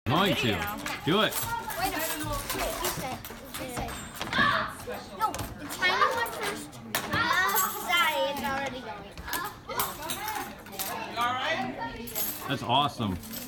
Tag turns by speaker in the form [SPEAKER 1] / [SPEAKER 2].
[SPEAKER 1] Going to. Do it.
[SPEAKER 2] Wait a minute. You said. No, the tiny one first. Sorry, it's already going.
[SPEAKER 1] That's awesome.